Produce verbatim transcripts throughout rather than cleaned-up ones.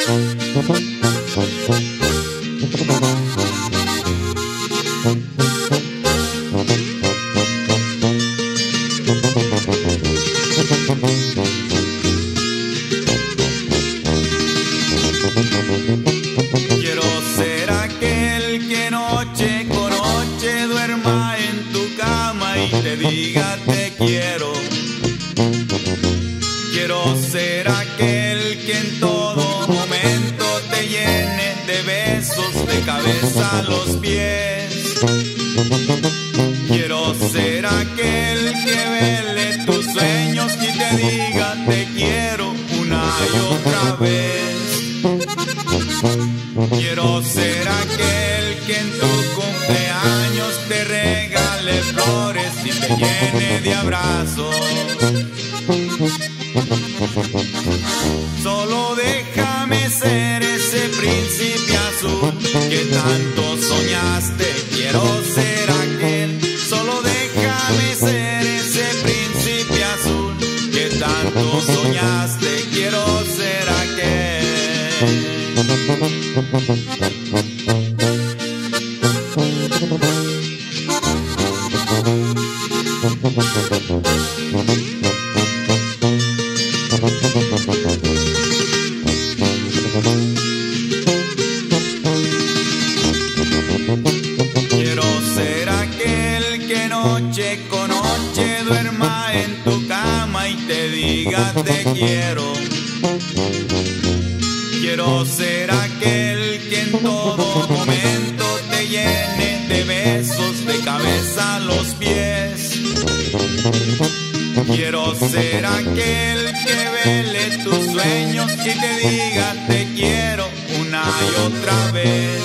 Quiero ser aquel que noche con noche duerma en tu cama y te diga te quiero. Quiero ser aquel que en todo momento te llene de besos de cabeza a los pies. Quiero ser aquel que vele tus sueños y te diga te quiero una y otra vez. Quiero ser aquel que en tu cumpleaños te regale flores y te llene de abrazos. Solo déjame ser ese príncipe azul que tanto soñaste. Quiero ser aquel. Solo déjame ser ese príncipe azul que tanto soñaste. Quiero ser aquel. Quiero ser aquel que noche con noche duerma en tu cama y te diga te quiero. Quiero ser aquel que en todo momento te llene de besos de cabeza a los pies. Quiero ser aquel que vele tus sueños y te diga te quiero una y otra vez.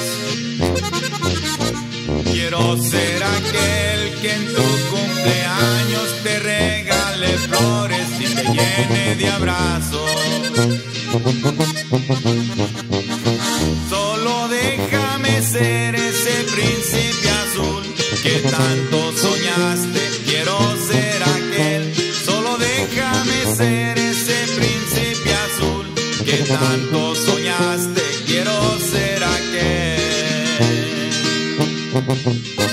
Quiero ser aquel que en tu cumpleaños te regale flores y te llene de abrazos. Solo déjame ser ese príncipe azul que tanto soñaste. Quiero ser aquel. Solo déjame ser ese príncipe azul que tanto soñaste. Quiero ser aquel.